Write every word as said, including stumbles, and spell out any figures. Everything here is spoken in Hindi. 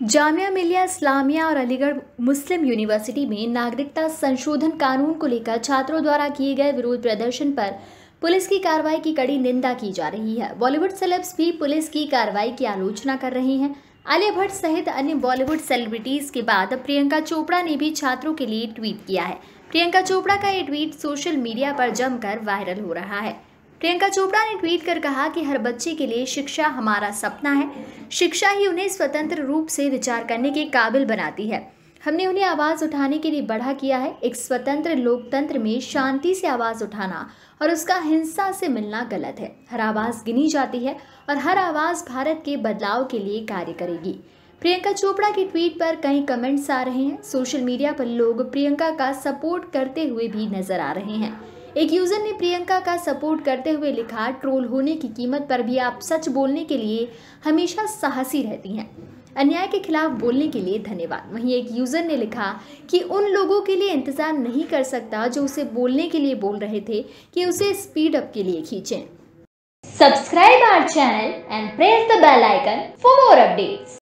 जामिया मिलिया इस्लामिया और अलीगढ़ मुस्लिम यूनिवर्सिटी में नागरिकता संशोधन कानून को लेकर छात्रों द्वारा किए गए विरोध प्रदर्शन पर पुलिस की कार्रवाई की कड़ी निंदा की जा रही है। बॉलीवुड सेलेब्स भी पुलिस की कार्रवाई की आलोचना कर रही हैं। आलिया भट्ट सहित अन्य बॉलीवुड सेलिब्रिटीज के बाद प्रियंका चोपड़ा ने भी छात्रों के लिए ट्वीट किया है। प्रियंका चोपड़ा का ये ट्वीट सोशल मीडिया पर जमकर वायरल हो रहा है। प्रियंका चोपड़ा ने ट्वीट कर कहा कि हर बच्चे के लिए शिक्षा हमारा सपना है। शिक्षा ही उन्हें स्वतंत्र रूप से विचार करने के काबिल बनाती है। हमने उन्हें आवाज़ उठाने के लिए बढ़ा किया है। एक स्वतंत्र लोकतंत्र में शांति से आवाज़ उठाना और उसका हिंसा से मिलना गलत है। हर आवाज़ गिनी जाती है और हर आवाज़ भारत के बदलाव के लिए कार्य करेगी। प्रियंका चोपड़ा की ट्वीट पर कई कमेंट्स आ रहे हैं। सोशल मीडिया पर लोग प्रियंका का सपोर्ट करते हुए भी नजर आ रहे हैं। एक यूजर ने प्रियंका का सपोर्ट करते हुए लिखा, ट्रोल होने की कीमत पर भी आप सच बोलने के लिए हमेशा साहसी रहती हैं। अन्याय के खिलाफ बोलने के लिए धन्यवाद। वहीं एक यूजर ने लिखा कि उन लोगों के लिए इंतजार नहीं कर सकता जो उसे बोलने के लिए बोल रहे थे कि उसे स्पीड अप के लिए खींचें। Subscribe our channel and press the bell icon for more updates.